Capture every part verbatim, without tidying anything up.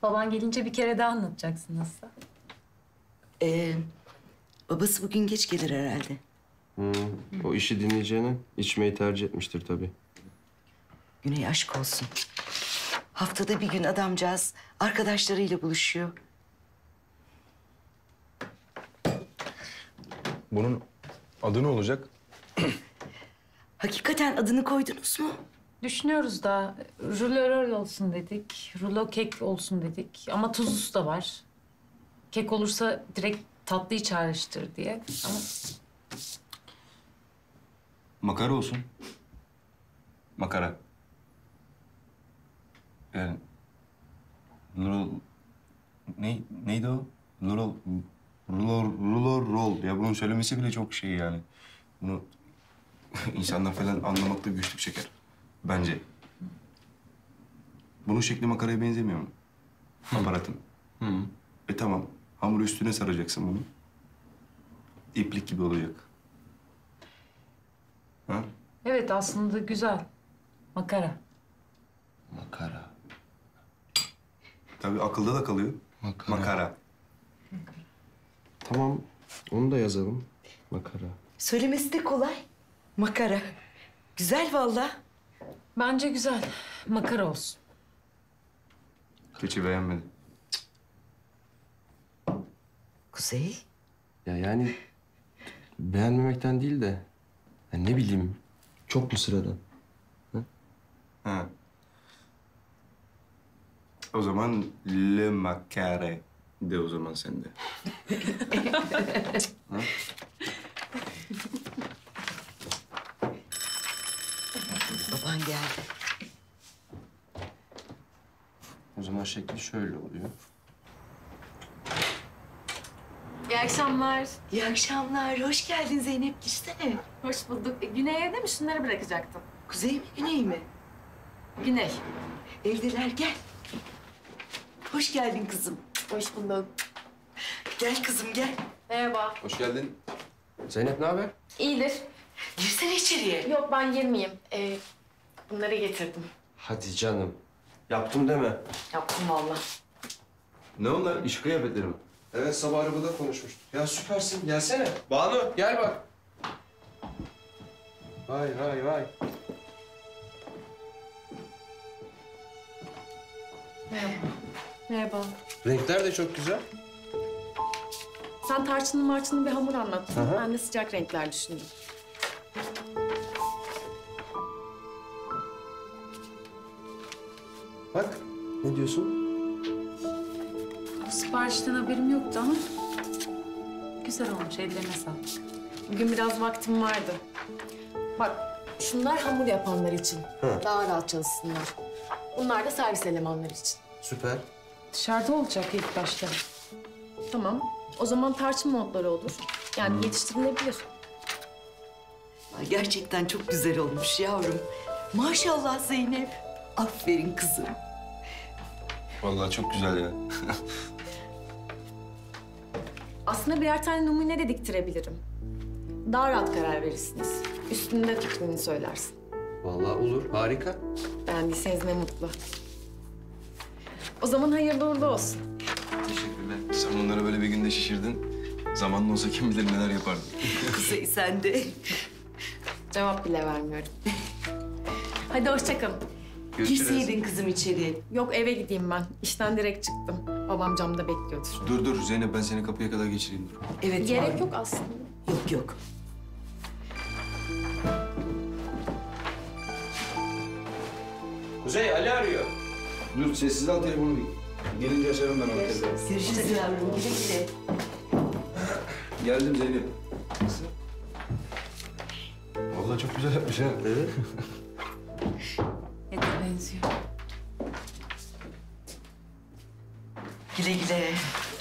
Baban gelince bir kere daha anlatacaksın nasıl? Ee, babası bugün geç gelir herhalde. Hmm, o işi dinleyeceğine içmeyi tercih etmiştir tabii. Güney aşk olsun. Haftada bir gün adamcağız arkadaşlarıyla buluşuyor. Bunun adı ne olacak? Hakikaten adını koydunuz mu? Düşünüyoruz da rulo rol olsun dedik, rulo kek olsun dedik. Ama tuzlusu da var. Kek olursa direkt tatlıyı çağrıştır diye. Ama Makara olsun. Makara. Yani... Lol... Ne, neydi o? Lol... Rulo, rulo roll. Ya bunun söylemesi bile çok şey yani. Bunu insanlar falan anlamakta güçlük çeker. Bence. Bunun şekli makaraya benzemiyor mu? Aparatın. Hı. E tamam. Hamuru üstüne saracaksın bunu. İplik gibi olacak. Ha? evet aslında güzel. Makara. Makara. Tabii akılda da kalıyor. Makara. Makara. Tamam, onu da yazalım. Makara. Söylemesi de kolay. Makara. Güzel vallahi. Bence güzel. Makara olsun. Keçi beğenmedi. Kuzey. Ya yani beğenmemekten değil de ya ne bileyim çok mu sıradan? Ha. O zaman le makare de o zaman sende. Baban geldi. O zaman şekli şöyle oluyor. İyi akşamlar. İyi akşamlar. Hoş geldin Zeynep. Girsene. Hoş bulduk. E, Güney'e evde mi? Şunları bırakacaktım. Kuzey mi, Güney mi? Güney. Evdeler, gel. Hoş geldin kızım. Hoş bulduk. Gel kızım, gel. Merhaba. Hoş geldin. Zeynep ne haber? İyidir. Girsene içeriye. Yok ben girmeyeyim. Ee, bunları getirdim. Hadi canım. Yaptım deme. Yaptım vallahi. Ne onlar? İş kıyafetleri mi? Evet sabah arabada konuşmuştuk. Ya süpersin gelsene. Banu gel bak. Vay vay vay. Merhaba. Merhaba. Renkler de çok güzel. Sen tarçınlı marçınlı bir hamur anlattın. Hı hı. Ben de sıcak renkler düşündüm. Bak ne diyorsun? Bu siparişten haberim yoktu ama güzel olmuş. Ellerine sağlık. Bugün biraz vaktim vardı. Bak şunlar hamur yapanlar için. Hı. Daha rahat çalışsınlar. Bunlar da servis elemanları için. Süper. Dışarıda olacak ilk başta. Tamam. O zaman tarçın modları olur. Yani yetiştirilebilir. Ay, gerçekten çok güzel olmuş yavrum. Maşallah Zeynep. Aferin kızım. Vallahi çok güzel ya. Aslında birer tane numune de diktirebilirim. Daha rahat karar verirsiniz. Üstünde fikrini söylersin. Vallahi olur harika. Beğendiyseniz ne mutlu. O zaman hayırlı uğurlu olsun. Teşekkürler. Sen bunları böyle bir günde şişirdin. Zamanla olsa kim bilir neler yapardın. Kuzey sen de. Cevap bile vermiyorum. Hadi hoşça kalın. Girseydin kızım içeriye. Yok eve gideyim ben. İşten direkt çıktım. Babam camda bekliyordur. Dur dur Zeynep ben seni kapıya kadar geçireyim dur. Evet Gerek yavrum. yok aslında. Yok yok. Kuzey Ali arıyor. Dur sessiz al telefonu bir. Gelince açarım ben onu telefonu. Görüşürüz yavrum. Güle güle. Geldim Zeynep. Nasıl? Vallahi çok güzel yapmış ha. Evet. Ete benziyor. Güle güle.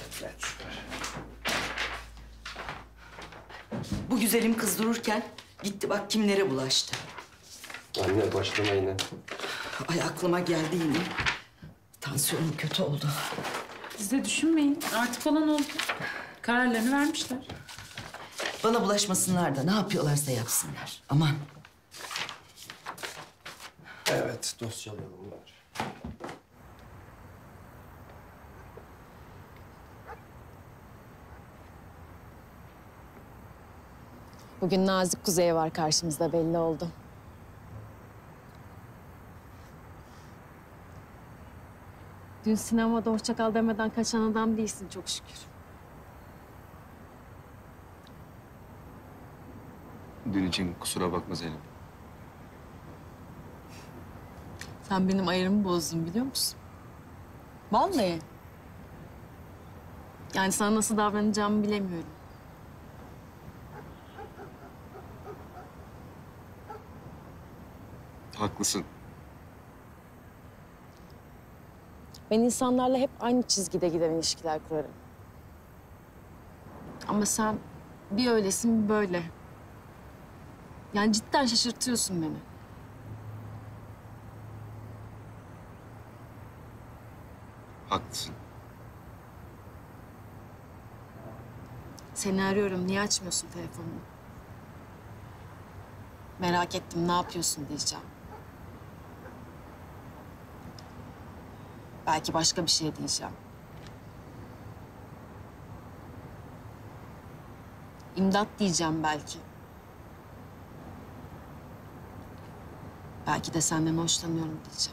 Bu güzelim kız dururken gitti bak kimlere bulaştı. Anne başlama yine. Ay aklıma geldi yine. Tansiyonum kötü oldu. Siz de düşünmeyin. Artık falan oldu. Kararlarını vermişler. Bana bulaşmasınlar da ne yapıyorlarsa yapsınlar. Aman. Evet dosyalar bunlar. Bugün nazik Kuzey var karşımızda, belli oldu. Dün sinemada hoşça kal demeden kaçan adam değilsin çok şükür. Dün için kusura bakma Zeynep. Sen benim ayarımı bozdun biliyor musun? Vallahi. Yani sana nasıl davranacağımı bilemiyorum. Haklısın. Ben insanlarla hep aynı çizgide giden ilişkiler kurarım. Ama sen bir öylesin, bir böyle. Yani cidden şaşırtıyorsun beni. Haklısın. Seni arıyorum, niye açmıyorsun telefonunu? Merak ettim, ne yapıyorsun diyeceğim. Belki başka bir şey diyeceğim. İmdat diyeceğim belki. Belki de senden hoşlanıyorum diyeceğim.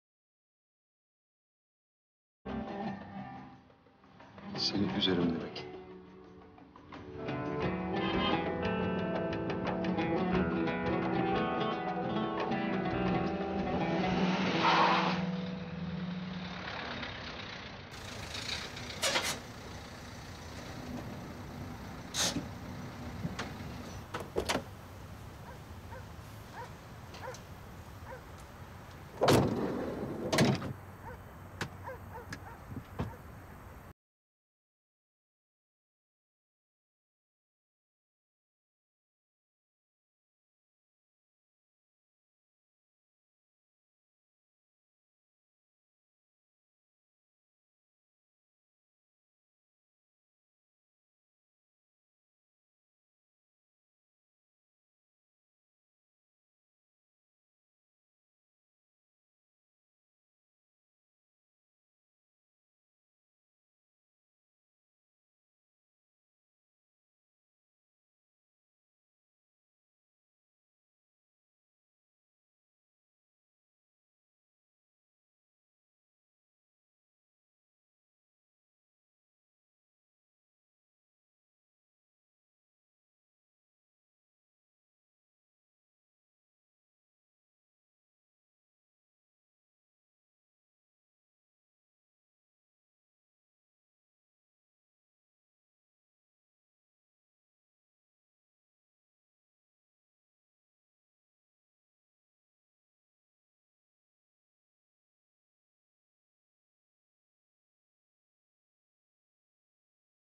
Seni üzerim demek.